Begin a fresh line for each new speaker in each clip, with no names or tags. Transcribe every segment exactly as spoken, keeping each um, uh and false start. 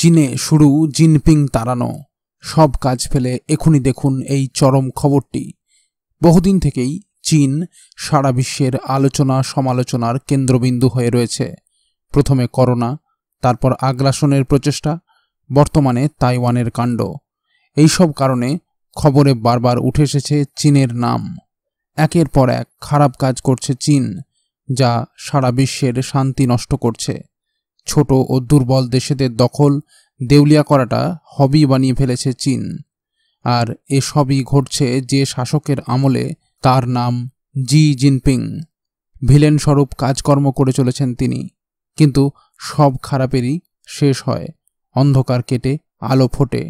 চীনে শুরু জিনপিং তাড়ানো, সব কাজ ফেলে এখনই দেখুন এই চরম খবরটি। বহুদিন থেকেই চীন সারা বিশ্বের আলোচনা সমালোচনার কেন্দ্রবিন্দু হয়ে রয়েছে। প্রথমে করোনা, তারপর আগ্রাসনের প্রচেষ্টা, বর্তমানে তাইওয়ানের কাণ্ড। এইসব কারণে খবরে বারবার উঠে এসেছে চীনের নাম। একের পর এক খারাপ কাজ করছে চীন, যা সারা বিশ্বের শান্তি নষ্ট করছে। ছোট ও দুর্বল দেশেদের দখল, দেউলিয়া করাটা হবি বানিয়ে ফেলেছে চীন। আর এসবই ঘটছে যে শাসকের আমলে, তার নাম জি জিনপিং। ভিলেন স্বরূপ কাজকর্ম করে চলেছেন তিনি, কিন্তু সব খারাপেরই শেষ হয়, অন্ধকার কেটে আলো ফোটে।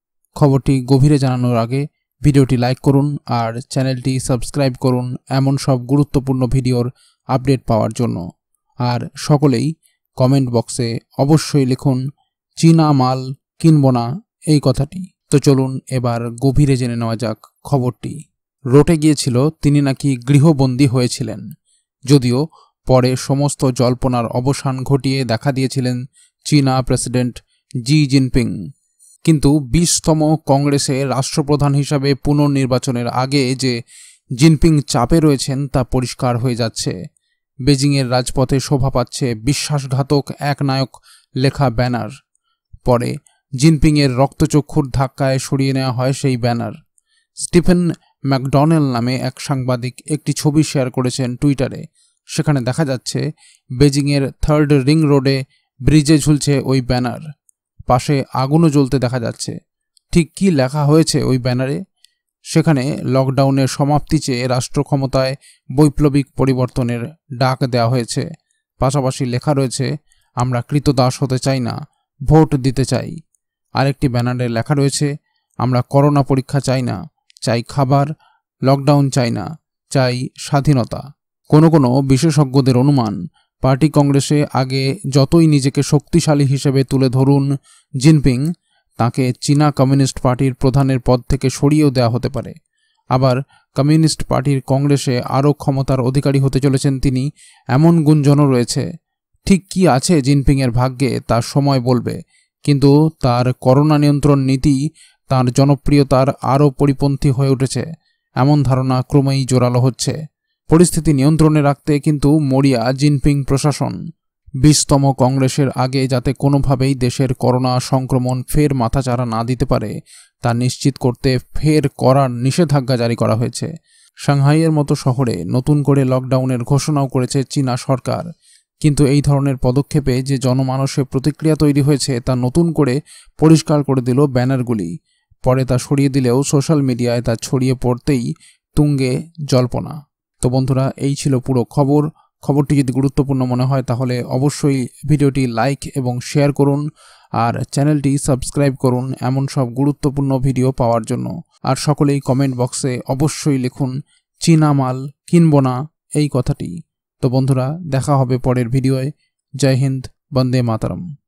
খবরটি গভীরে জানানোর আগে ভিডিওটি লাইক করুন আর চ্যানেলটি সাবস্ক্রাইব করুন এমন সব গুরুত্বপূর্ণ ভিডিওর আপডেট পাওয়ার জন্য। আর সকলেই কমেন্ট বক্সে অবশ্যই লিখুন চীনা মাল কিনব না এই কথাটি। তো চলুন এবার গভীরে জেনে নেওয়া যাক খবরটি। রটে গিয়েছিল তিনি নাকি গৃহবন্দী হয়েছিলেন, যদিও পরে সমস্ত জল্পনার অবসান ঘটিয়ে দেখা দিয়েছিলেন চীনা প্রেসিডেন্ট জি জিনপিং। কিন্তু বিশতম কংগ্রেসে রাষ্ট্রপ্রধান হিসাবে পুনর্নির্বাচনের আগে যে জিনপিং চাপে রয়েছেন তা পরিষ্কার হয়ে যাচ্ছে। বেজিংয়ের রাজপথে শোভা পাচ্ছে বিশ্বাসঘাতক এক নায়ক লেখা ব্যানার। পরে জিনপিংয়ের রক্তচক্ষুর ধাক্কায় সরিয়ে নেওয়া হয় সেই ব্যানার। স্টিফেন ম্যাকডনেল নামে এক সাংবাদিক একটি ছবি শেয়ার করেছেন টুইটারে। সেখানে দেখা যাচ্ছে বেজিংয়ের থার্ড রিং রোডে ব্রিজে ঝুলছে ওই ব্যানার, পাশে আগুনও জ্বলতে দেখা যাচ্ছে। ঠিক কী লেখা হয়েছে ওই ব্যানারে? সেখানে লকডাউনের সমাপ্তি চেয়ে রাষ্ট্র ক্ষমতায় বৈপ্লবিক পরিবর্তনের ডাক দেওয়া হয়েছে। পাশাপাশি লেখা রয়েছে, আমরা কৃতদাস হতে চাই না, ভোট দিতে চাই। আরেকটি ব্যানারে লেখা রয়েছে, আমরা করোনা পরীক্ষা চাই না, চাই খাবার, লকডাউন চাই না, চাই স্বাধীনতা। কোনো কোনো বিশেষজ্ঞদের অনুমান, পার্টি কংগ্রেসে আগে যতই নিজেকে শক্তিশালী হিসেবে তুলে ধরুন জিনপিং, তাকে চীনা কমিউনিস্ট পার্টির প্রধানের পদ থেকে সরিয়েও দেওয়া হতে পারে। আবার কমিউনিস্ট পার্টির কংগ্রেসে আরও ক্ষমতার অধিকারী হতে চলেছেন তিনি, এমন গুঞ্জনও রয়েছে। ঠিক কি আছে জিনপিংয়ের ভাগ্যে তা সময় বলবে, কিন্তু তার করোনা নিয়ন্ত্রণ নীতি তার জনপ্রিয়তার আরও পরিপন্থী হয়ে উঠেছে, এমন ধারণা ক্রমেই জোরালো হচ্ছে। পরিস্থিতি নিয়ন্ত্রণে রাখতে কিন্তু মরিয়া জিনপিং প্রশাসন। বিশতম কংগ্রেসের আগে যাতে কোনোভাবেই দেশের করোনা সংক্রমণ ফের মাথাচাড়া না দিতে পারে তা নিশ্চিত করতে ফের করার নিষেধাজ্ঞা জারি করা হয়েছে। সাংহাইয়ের মতো শহরে নতুন করে লকডাউনের ঘোষণাও করেছে চীনা সরকার। কিন্তু এই ধরনের পদক্ষেপে যে জনমানসে প্রতিক্রিয়া তৈরি হয়েছে তা নতুন করে পরিষ্কার করে দিল ব্যানারগুলি। পরে তা সরিয়ে দিলেও সোশ্যাল মিডিয়ায় তা ছড়িয়ে পড়তেই তুঙ্গে জল্পনা। তো বন্ধুরা, এই ছিল পুরো খবর। খবরটি যদি গুরুত্বপূর্ণ মনে হয় তাহলে অবশ্যই ভিডিওটি লাইক এবং শেয়ার করুন আর চ্যানেলটি সাবস্ক্রাইব করুন এমন সব গুরুত্বপূর্ণ ভিডিও পাওয়ার জন্য। আর সকলেই কমেন্ট বক্সে অবশ্যই লিখুন চীনা মাল কিনব না এই কথাটি। তো বন্ধুরা, দেখা হবে পরের ভিডিওয়। জয় হিন্দ, বন্দে মাতরম।